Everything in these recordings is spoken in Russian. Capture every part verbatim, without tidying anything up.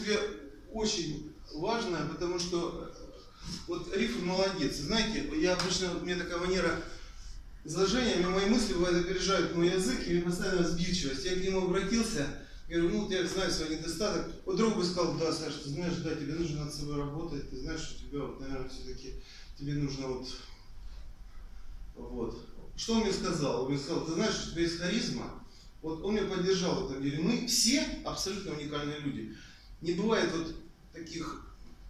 принципе, очень важно, потому что вот Риф молодец. Знаете, я обычно, у меня такая манера изложения, мне мои мысли бывают опережают мой язык, и мне постоянно сбивчивость. Я к нему обратился, говорю, ну, вот я знаю свой недостаток. Вот друг бы сказал, да, Саша, ты знаешь, да, тебе нужно над собой работать, ты знаешь, что тебе, вот, наверное, все-таки тебе нужно вот, вот. Что он мне сказал? Он мне сказал, ты знаешь, что у тебя есть харизма. Вот он меня поддержал в этом деле. Мы все абсолютно уникальные люди. Не бывает вот таких,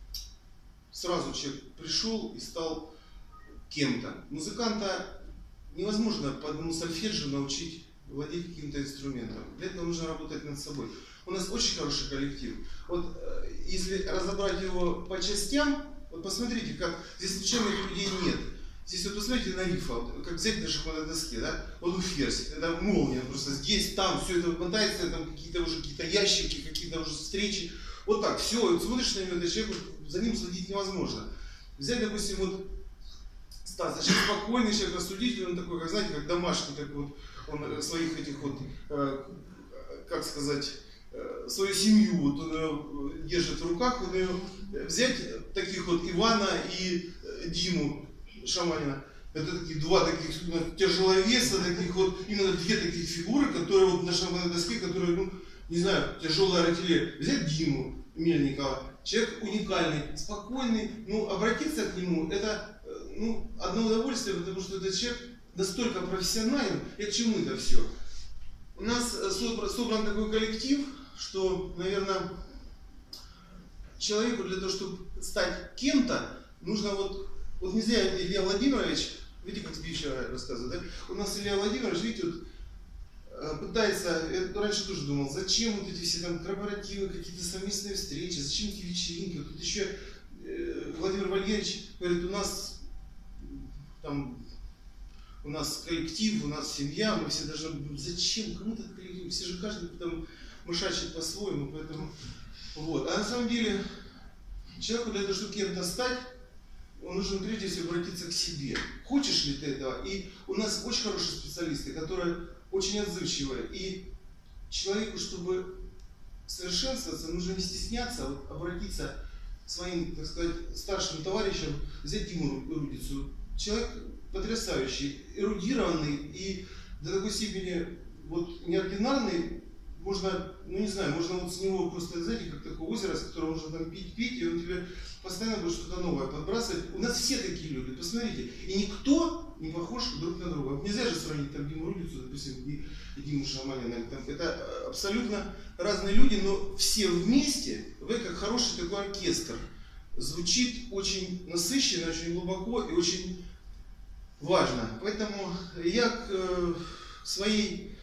сразу человек пришел и стал кем-то. Музыканта невозможно по одному сольфеджио научить владеть каким-то инструментом. Для этого нужно работать над собой. У нас очень хороший коллектив. Вот если разобрать его по частям, вот посмотрите, как здесь случайных людей нет. Здесь вот посмотрите на Рифа, вот, как взять на шахматной доске, да? Вот у Ферзь, это молния, просто здесь, там, все это мотается, там какие-то уже какие-то ящики, какие-то уже встречи. Вот так, все, вот смотришь на него, это человек, за ним следить невозможно. Взять, допустим, вот Стас, очень спокойный человек, рассудительный, он такой, как, знаете, как домашний, такой вот, он своих этих вот, э, как сказать, э, свою семью, вот он ее держит в руках, он ее, взять таких вот Ивана и э, Диму Шаманина, это такие два таких тяжеловеса, таких вот, именно две таких фигуры, которые вот на шахматной доске, которые, ну, не знаю, тяжелая артиллерия. Взять Диму Мельникова, человек уникальный, спокойный, ну, обратиться к нему, это, ну, одно удовольствие, потому что этот человек настолько профессионален. И к чему это все? У нас собран такой коллектив, что, наверное, человеку для того, чтобы стать кем-то, нужно вот, вот не зря Илья Владимирович, видите, как сбивчиво рассказывает, да? У нас Илья Владимирович, видите, вот, пытается, я раньше тоже думал, зачем вот эти все там корпоративы, какие-то совместные встречи, зачем эти вечеринки. Вот тут еще э, Владимир Валерьевич говорит, у нас там, у нас коллектив, у нас семья, мы все должны, зачем, кому этот коллектив, все же каждый там мышачит по-своему, поэтому, вот. А на самом деле, человеку для того, чтобы кем-то стать, он нужно прежде всего обратиться к себе. Хочешь ли ты этого? И у нас очень хорошие специалисты, которые очень отзывчивые. И человеку, чтобы совершенствоваться, нужно не стесняться, вот, обратиться к своим, так сказать, старшим товарищам, взять Диму Рудицу. Человек потрясающий, эрудированный и до такой степени вот, неординарный. Можно, ну не знаю, можно вот с него просто, знаете, как такое озеро, с которого можно там пить, пить, и он тебе постоянно будет что-то новое подбрасывать. У нас все такие люди, посмотрите. И никто не похож друг на друга. Нельзя же сравнить там Диму Рудицу, допустим, и, и Диму Шаманина. Там, это абсолютно разные люди, но все вместе, вы как хороший такой оркестр. Звучит очень насыщенно, очень глубоко и очень важно. Поэтому я к э, своей...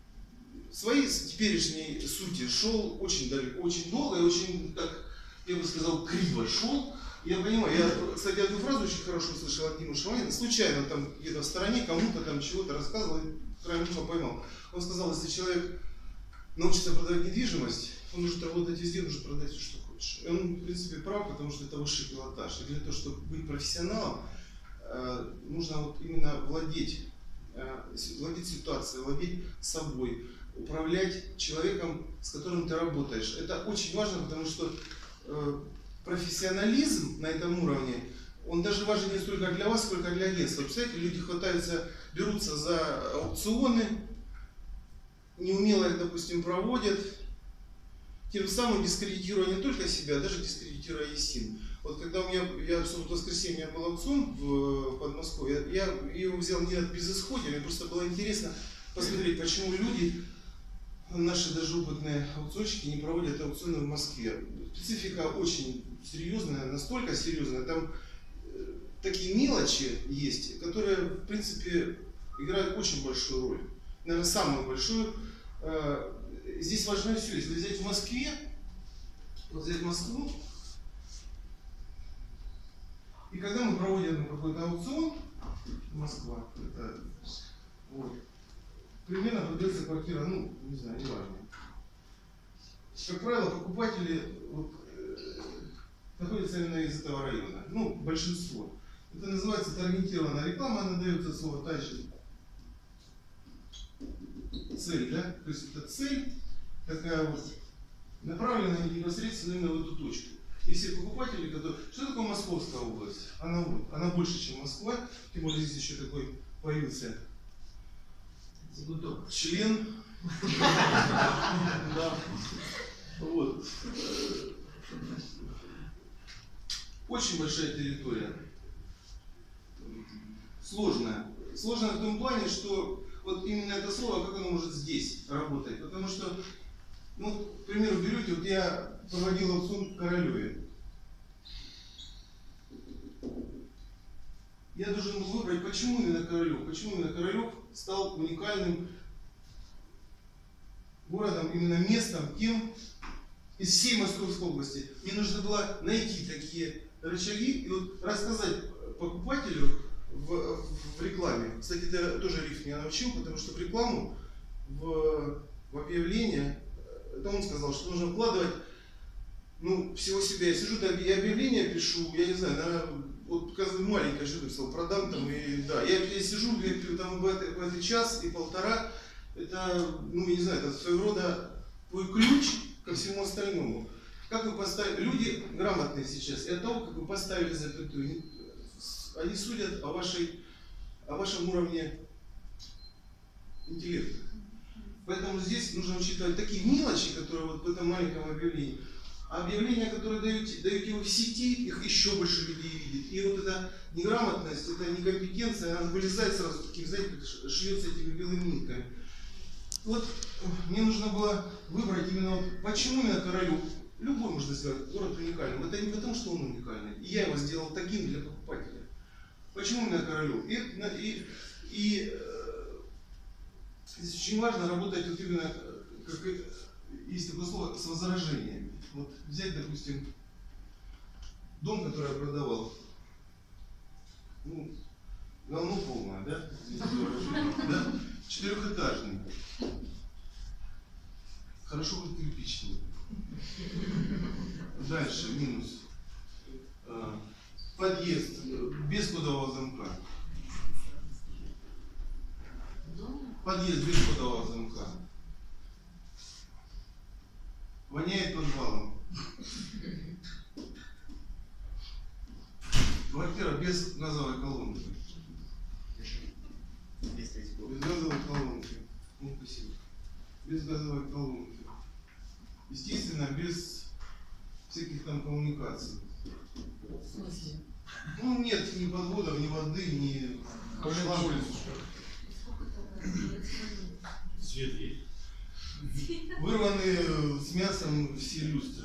своей теперешней сути шел очень далеко, очень долго и очень, так, я бы сказал, криво шел. Я понимаю, я, кстати, одну фразу очень хорошо услышал от Димы Шаманина, случайно там где-то в стороне кому-то там чего-то рассказывал и краем уха поймал. Он сказал, если человек научится продавать недвижимость, он может работать везде, может продать все, что хочешь. И он, в принципе, прав, потому что это высший пилотаж. И для того, чтобы быть профессионалом, нужно вот именно владеть, владеть ситуацией, владеть собой, управлять человеком, с которым ты работаешь. Это очень важно, потому что э, профессионализм на этом уровне, он даже важен не столько для вас, сколько для агентства. Представляете, люди хватаются, берутся за аукционы, неумело их, допустим, проводят, тем самым дискредитируя не только себя, а даже дискредитируя ЕСИН. Вот когда у меня, я в субботу-воскресенье был аукцион в Подмосковье, я, я его взял не от безысходия, мне просто было интересно посмотреть, почему люди, наши даже опытные аукционщики, не проводят аукционы в Москве. Специфика очень серьезная, настолько серьезная, там э, такие мелочи есть, которые, в принципе, играют очень большую роль. Наверное, самую большую. Э, здесь важно все. Если взять в Москве, вот взять Москву, и когда мы проводим какой-то аукцион, Москва, это, вот, примерно продается квартира, ну, не знаю, не важно. Как правило, покупатели вот, э, находятся именно из этого района. Ну, большинство. Это называется таргетированная реклама, она дается слово тачи. Цель, да? То есть это цель, такая вот направлены непосредственно именно в эту точку. И все покупатели, которые... Что такое Московская область? Она вот, она больше, чем Москва, тем более здесь еще такой появился член. Да. Вот. Очень большая территория. Сложная. Сложная в том плане, что вот именно это слово, как оно может здесь работать. Потому что, ну, к примеру, берете, вот я проводил аукцион в Королеве. Я должен был выбрать, почему именно Королев. Почему именно Королев стал уникальным городом, именно местом, тем из всей Московской области. Мне нужно было найти такие рычаги и вот рассказать покупателю в, в рекламе. Кстати, это тоже Риф меня научил, потому что в рекламу, в, в объявление, это он сказал, что нужно вкладывать, ну, всего себя. Я сижу, так, и объявление пишу, я не знаю, наверное, вот каждый маленькое что-то писал, продам там, и да, я, я сижу я, там в этот, в этот час и полтора, это, ну, я не знаю, это своего рода твой ключ ко всему остальному. Как вы поставили, люди грамотные сейчас, и от того, как вы поставили запятую, они судят о, вашей, о вашем уровне интеллекта. Поэтому здесь нужно учитывать такие мелочи, которые вот в этом маленьком объявлении. А объявления, которые даете, даете вы в сети, их еще больше людей видит. И вот эта неграмотность, эта некомпетенция, она вылезает сразу, таким, знаете, шьется этими белыми нитками. Вот мне нужно было выбрать именно, вот, почему именно Королев. Любой можно сделать город уникальным. Это не потому, что он уникальный. И я его сделал таким для покупателя. Почему именно Королев? И, и, и здесь очень важно работать вот именно, как есть такое слово, с возражениями. Вот взять, допустим, дом, который я продавал, ну, говно полное, да? Да? Четырехэтажный. Хорошо хоть кирпичный. Дальше, минус. Подъезд без кодового замка. Подъезд без кодового замка. Воняет подвалом. Квартира без газовой колонки. Без газовой колонки. Ну, спасибо. Без газовой колонки. Естественно, без всяких там коммуникаций. В смысле? Ну, нет ни подводов, ни воды, ни шланга. Свет есть. Вырваны с мясом все люстры.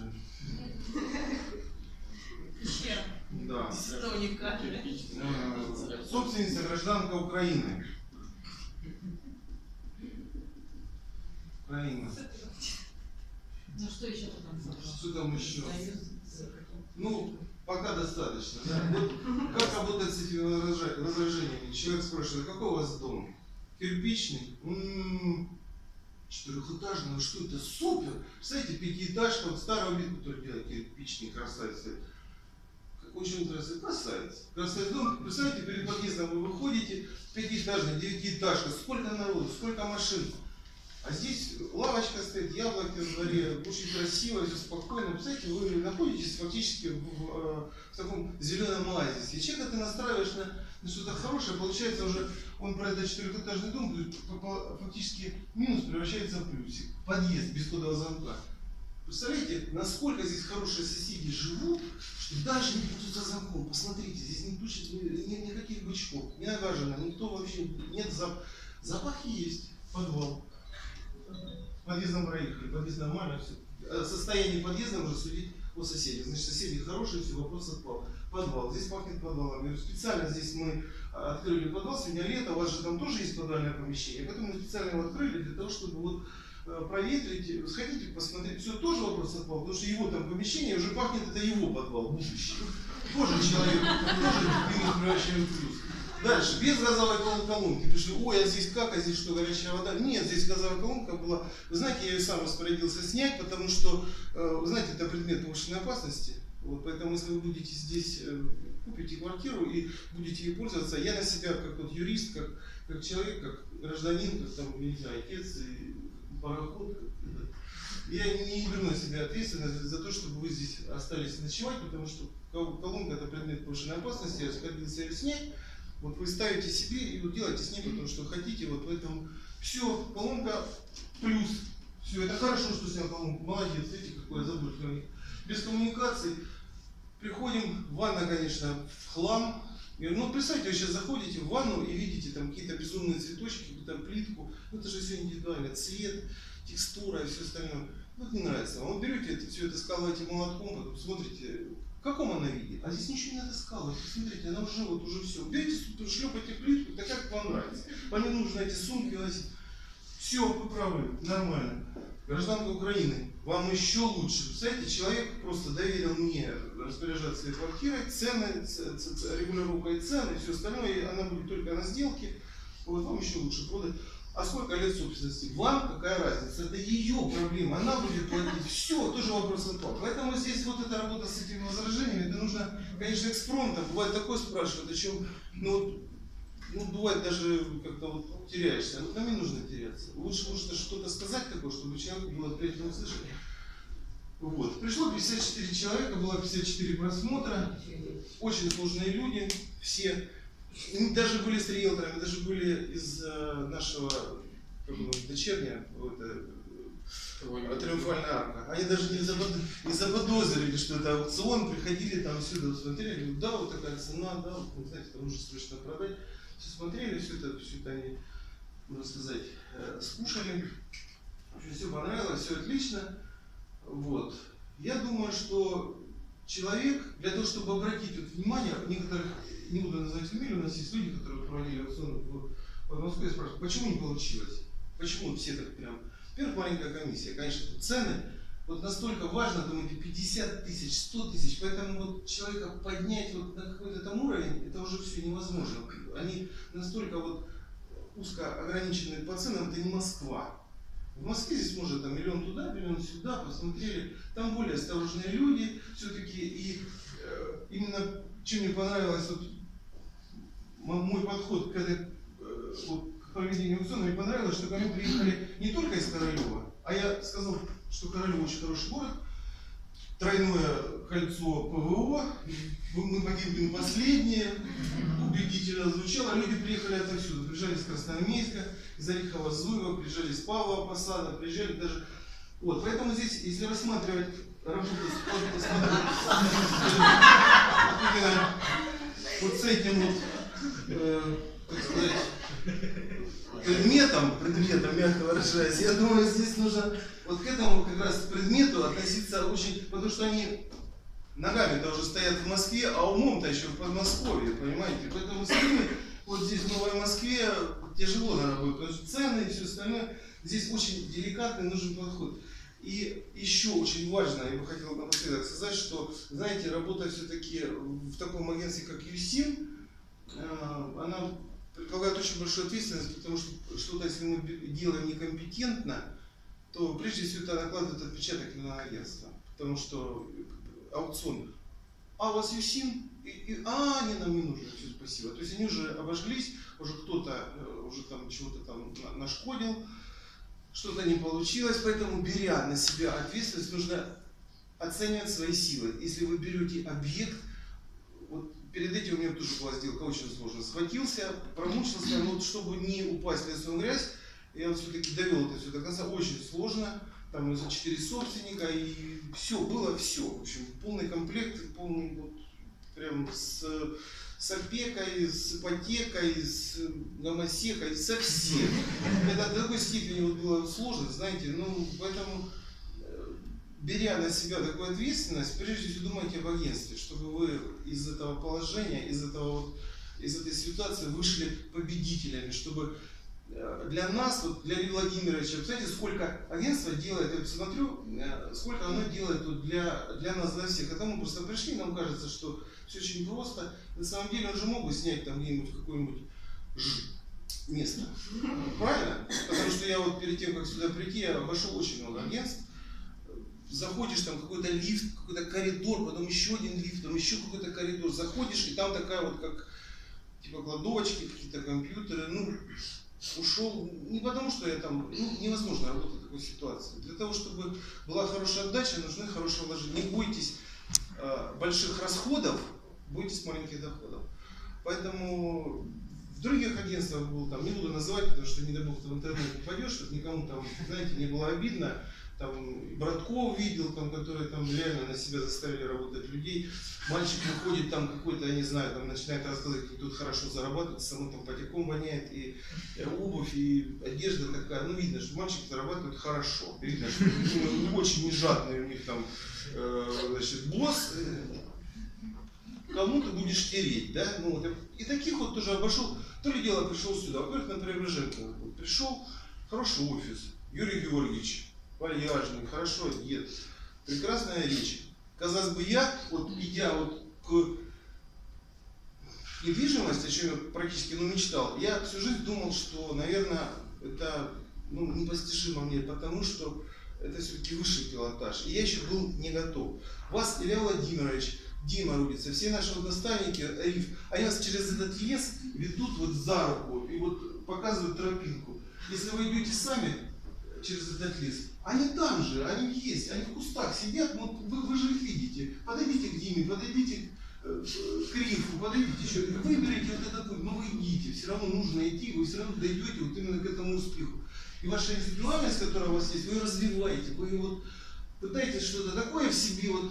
Чем? Да. Это уникально. Э, Собственница гражданка Украины. Украина. Ну что еще ты там сказал? Что там еще? Союз. Ну, пока достаточно. Да? Вот как работать с этими возража- возражениями? Человек спрашивает, какой у вас дом? Кирпичный? М-м-м, четырехэтажный, ну что это? Супер! Представляете, пятиэтажка, вот старый объект, который делает кирпичный, красавец. Очень красавец. Красавец. Красавец дом. Представляете, перед подъездом вы выходите, пятиэтажный, девятиэтажка, сколько народу, сколько машин. А здесь лавочка стоит, яблоки в дворе, очень красиво, все спокойно. Представляете, вы находитесь фактически в, в, в таком зеленом оазисе. И человека ты настраиваешь на, на что-то хорошее, получается уже, он про этот четырехэтажный дом, фактически минус превращается в плюсик. Подъезд без кодового замка. Представляете, насколько здесь хорошие соседи живут, что даже не будут за замком. Посмотрите, здесь не тушит, нет никаких бычков, не нагажено, никто вообще, нет зап... запахи есть, подвал. Подъездом проехали, подъезд нормально, все. Состояние подъезда можно судить по соседям. Значит, соседи хорошие, все, вопрос отпал. Подвал, здесь пахнет подвалом. Я говорю, специально здесь мы открыли подвал, сегодня лето, у вас же там тоже есть подвальное помещение, поэтому мы специально его открыли для того, чтобы вот проветрить, сходите, посмотреть, все, тоже вопрос отпал, потому что его там помещение уже пахнет, это его подвал, будущий. Тоже человек, тоже минус превращаем в плюс. Дальше, без газовой колонки. Пришли, ой, а здесь как, а здесь что, горячая вода? Нет, здесь газовая колонка была. Вы знаете, я ее сам распорядился снять, потому что, вы знаете, это предмет повышенной опасности. Вот, поэтому, если вы будете здесь, купите квартиру и будете ей пользоваться, я на себя, как вот юрист, как, как человек, как гражданин, как там, не знаю, отец и пароход, Я не беру на себя ответственность за то, чтобы вы здесь остались ночевать, потому что колонка это предмет повышенной опасности, я распорядился ее снять. Вот вы ставите себе и вот делайте с ней, потому что хотите, вот поэтому все, колонка плюс. Все, это хорошо, что снял колонку, молодец, видите, какой я заботливый. Без коммуникаций приходим, ванна, конечно, в хлам. Ну, представьте, вы сейчас заходите в ванну и видите там какие-то безумные цветочки, какую-то плитку. Ну, это же все индивидуально, цвет, текстура и все остальное. Вот не нравится вам. Вот берете это, все это скалываете молотком, потом смотрите, в каком она виде. А здесь ничего не надо скалывать. Посмотрите, она уже вот уже все. Берите, шлепайте плитку, так как вам нравится. Вам не нужно эти сумки носить. Все, вы правы, нормально. Гражданка Украины, вам еще лучше. Представляете, человек просто доверил мне распоряжаться своей квартирой, цены, ц, ц, ц, регулировкой цены и все остальное, и она будет только на сделке. Вот вам еще лучше продать. А сколько лет собственности? Вам какая разница? Это ее проблема, она будет платить. Все, тоже вопрос оплаты. Поэтому здесь вот эта работа с этими возражениями, это нужно, конечно, экспромтом. Бывает такое спрашивают, о чем, ну, ну, бывает даже как-то вот теряешься. Вот нам не нужно теряться. Лучше нужно что-то сказать такое, чтобы человеку было приятно услышать. Вот. Пришло пятьдесят четыре человека, было пятьдесят четыре просмотра. Очень сложные люди, все. Даже были с риэлторами, даже были из э, нашего как бы, дочерня, вот, э, Триумфальная арка. Они даже не, запод... не заподозрили, что это аукцион, приходили там сюда, смотрели, говорят, да, вот такая цена, да, вот, знаете, там нужно срочно продать. Все смотрели, все это, все это они, можно сказать, э, скушали. Все понравилось, все отлично. Вот. Я думаю, что человек, для того, чтобы обратить вот внимание, некоторых, не буду называть фамилию, у нас есть люди, которые проводили аукцион в Подмосковье, спрашивают, почему не получилось? Почему все так прям? Во-первых, маленькая комиссия, конечно, цены, вот настолько важно, думаете, пятьдесят тысяч, сто тысяч, поэтому вот человека поднять вот на какой-то там уровень, это уже все невозможно. Они настолько вот узко ограничены по ценам, это не Москва. В Москве здесь может там миллион туда, миллион сюда, посмотрели, там более осторожные люди все-таки, и э, именно чем мне понравилось вот, мой подход к, этой, э, вот, к проведению аукциона, мне понравилось, что ко мне приехали не только из Королева, а я сказал, что Королев очень хороший город, тройное кольцо ПВО, мы погибли последние, убедительно звучало, люди приехали отовсюду, приезжали из Красноармейска, из Орехово-Зуева, приезжали из Павлова Посада, приезжали даже... Вот, поэтому здесь, если рассматривать работу с, с, с, вот с этим вот, э, так сказать, предметом, предметом, мягко выражаясь, я думаю, здесь нужно вот к этому как раз предмету относиться очень, потому что они ногами-то уже стоят в Москве, а умом-то еще в Подмосковье, понимаете? Поэтому с ними вот здесь в Новой Москве тяжело, наверное, будет, потому что цены и все остальное. Здесь очень деликатный нужен подход. И еще очень важно, я бы хотел напоследок сказать, что, знаете, работа все-таки в таком агентстве, как ЮСИМ, она предполагает очень большую ответственность, потому что что-то, если мы делаем некомпетентно, то прежде всего это накладывает отпечаток на агентство. Потому что аукцион, а у вас ЮСИМ, и, и, а, не, нам не нужно, все, спасибо. То есть они уже обожглись, уже кто-то уже там чего-то там нашкодил, что-то не получилось, поэтому, беря на себя ответственность, нужно оценивать свои силы. Если вы берете объект, вот перед этим у меня тоже была сделка очень сложно, схватился, промучился, но вот чтобы не упасть лицом в грязь, я вот все-таки довел это все до конца, очень сложно. Там за четыре собственника, и все, было все. В общем, полный комплект, полный, вот, прям с, с опекой, с ипотекой, с гомосекой, со всем. Это до такой степени вот было сложно, знаете, ну, поэтому, беря на себя такую ответственность, прежде всего думайте об агентстве, чтобы вы из этого положения, из этого вот, из этой ситуации вышли победителями, чтобы для нас, вот для Ильи Владимировича, представляете, сколько агентство делает, я посмотрю, сколько оно делает вот для, для нас, для всех. Это мы просто пришли, нам кажется, что все очень просто. На самом деле он же мог бы снять там где-нибудь какое-нибудь место. Правильно? Потому что я вот перед тем, как сюда прийти, я обошел очень много агентств. Заходишь, там какой-то лифт, какой-то коридор, потом еще один лифт, потом еще какой-то коридор. Заходишь, и там такая вот как типа кладовочки, какие-то компьютеры. Ну, ушел не потому, что я там, ну, невозможно работать в такой ситуации. Для того, чтобы была хорошая отдача, нужны хорошие вложения. Не бойтесь э, больших расходов, бойтесь маленьких доходов. Поэтому в других агентствах был, там, не буду называть, потому что, не дай бог, ты в интернет попадешь, чтобы никому там, знаете, не было обидно. Там Братков видел, там, которые там реально на себя заставили работать людей. Мальчик выходит там какой-то, я не знаю, там начинает рассказывать, как тут хорошо зарабатывает, само там потеком воняет, и, и обувь, и одежда такая. Ну, видно, что мальчик зарабатывает хорошо. Видно, что ну, очень нежадный у них там, э, значит, босс. Кому ты будешь тереть, да? Ну, вот, и таких вот тоже обошел. То ли дело пришел сюда. Во-первых, на Преображенке вот, пришел, хороший офис, Юрий Георгиевич, вальяжный, хорошо одет, прекрасная речь. Казалось бы, я, вот идя вот к недвижимости, о чем я практически ну, мечтал, я всю жизнь думал, что, наверное, это ну, непостижимо мне, потому что это все-таки высший пилотаж. И я еще был не готов. Вас, Илья Владимирович, Дима Рулица, все наши вот наставники, Риф, они вас через этот лес ведут вот за руку и вот показывают тропинку. Если вы идете сами через этот лес, они там же, они есть, они в кустах сидят, ну, вы, вы же их видите. Подойдите к Диме, подойдите э, к Рифу, подойдите еще, выберите вот этот путь, но вы идите, все равно нужно идти, вы все равно дойдете вот именно к этому успеху. И ваша индивидуальность, которая у вас есть, вы ее развиваете, вы ее вот пытаетесь что-то такое в себе вот,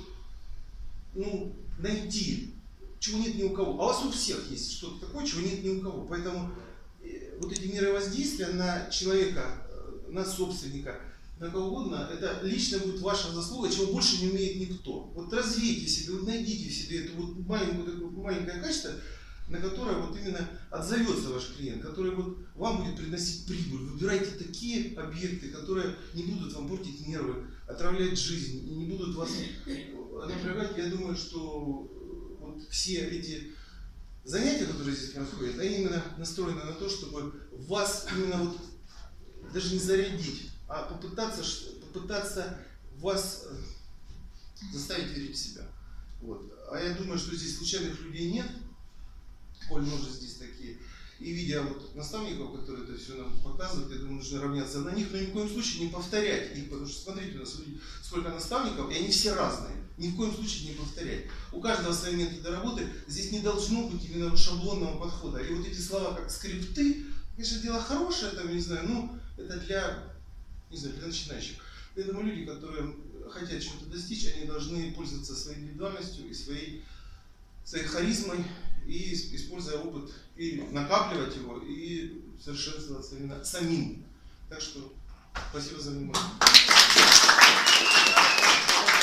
ну, найти, чего нет ни у кого. А у вас у всех есть что-то такое, чего нет ни у кого. Поэтому э, вот эти меры воздействия на человека, э, на собственника, на кого угодно, это лично будет ваша заслуга, чего больше не умеет никто. Вот развейте себе, вот найдите в себе это вот маленькое, такое, маленькое качество, на которое вот именно отзовется ваш клиент, который вот вам будет приносить прибыль. Выбирайте такие объекты, которые не будут вам портить нервы, отравлять жизнь, и не будут вас напрягать. Я думаю, что вот все эти занятия, которые здесь происходят, они именно настроены на то, чтобы вас именно вот даже не зарядить, а попытаться, попытаться вас заставить верить в себя. Вот. А я думаю, что здесь случайных людей нет, коль мы же здесь такие. И видя вот наставников, которые это все нам показывают, я думаю, нужно равняться на них, но ни в коем случае не повторять их, потому что смотрите, у нас сколько наставников, и они все разные. Ни в коем случае не повторять. У каждого свои методы работы, здесь не должно быть именно шаблонного подхода. И вот эти слова, как скрипты, конечно, дело хорошее, там, не знаю, ну, это для, не знаю, для начинающих. Я думаю, люди, которые хотят чего-то достичь, они должны пользоваться своей индивидуальностью и своей, своей харизмой, и используя опыт, и накапливать его, и совершенствоваться именно самим. Так что спасибо за внимание.